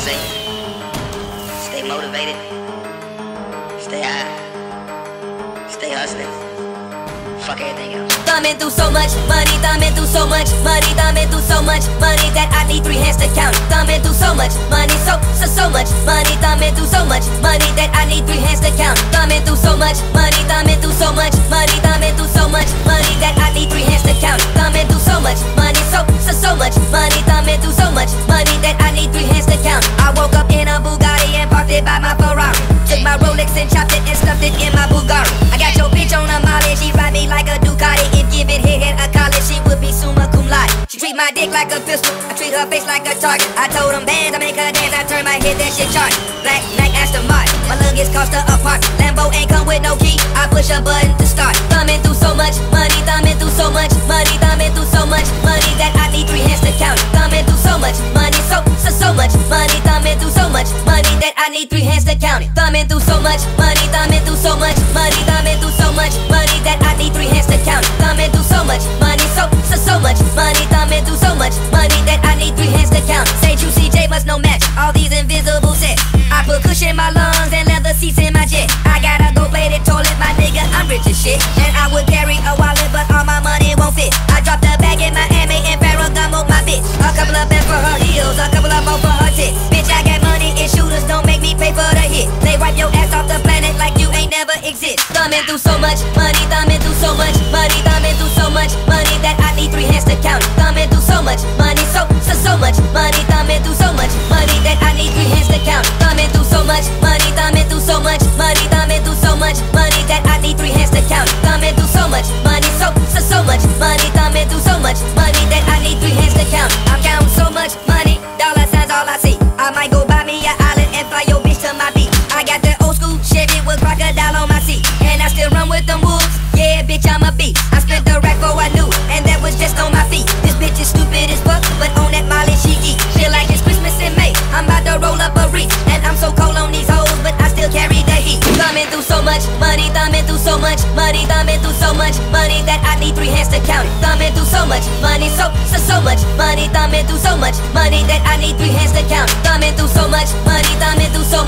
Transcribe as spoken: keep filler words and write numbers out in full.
say, stay motivated, stay high, stay hustling. Fuck everything else. Thumbing through so much money, thumbing through so much money, thumbing through so much money that I need three hands to count. Thumbing through so much money, so so so much money, thumbing through so much money that I need three hands to count. Thumbing through so much money, thumbing through so much money, thumbing through so much money that I need three hands to count. Thumbing through so much money, so so so much money, thumbing through so much money that I need three hands to count. I woke up in a Bugatti and parked it by my Ferrari. Took my Rolex and chopped it and stuffed it in my Bugatti. I got your bitch on a molly, she ride me like a Ducati. If giving head a college, she would be summa cum laude. She treat my dick like a pistol, I treat her face like a target. I told them bands, I make her dance, I turn my head, that shit charge. Black Mac Aston Martin, my luggage cost her a part. Lambo ain't come with no key, I push a button to start. Thumbing through so much money, thumbing through so much money, thumbing through so much money that I need three hands to count. Thumbing through so much money, so so so much money, thumbing through so much money that I need three hands to count it. Thumbing through so much money, thumbing through so much money, thumbing through so much money that I need three hands to count it. Thumbing through so much money, so so so much money, thumbing through so much money that I need three hands to count. Say Juicy J must no match all these invisible sets. I put cushion in my lungs and leather seats in my jet. I gotta go play the toilet, my nigga, I'm rich as shit. And I would carry a wallet, but all my money won't fit. I dropped a bag in Miami and Ferragamo my bitch. A couple of bands for her heels, a couple of more for her tits. Bitch, I got money and shooters, don't make me pay for the hit. They wipe your ass off the planet like you ain't never exist. Thumbing through so much money, thumbing through so much money, thumbing through so much money that I need three hands to count. Thumbing through so much money, so so so much money, thumbing through so much money that I need three hands to count. Thumbing through so much money, thumbing through so much money, thumbing through so much money that I need three hands to count. Thumbing through so much money, so so so much money, thumbing through so much money that I need three hands to count. I'm counting so much money, dollar signs all I see. I might go buy me an island and fly your bitch to my beach. I got that old school Chevy with crocodile on my seat, and I still run with them wolves. Yeah, bitch, I'm a beast. I spent the rack for I knew, and that was just on my feet. This bitch is stupid as fuck, but on that Molly she eat. Feel like it's Christmas in May, I'm about to roll up a reach. And I'm so cold on these hoes, but I still carry the heat. Thumbing through so much money, thumbing through so much money, thumbing through so much money that I need three hands to count it. Thumbing through so much money, so so so much money, thumbing through so much money that I need three hands to count. Thumbing through so much money, thumbing through so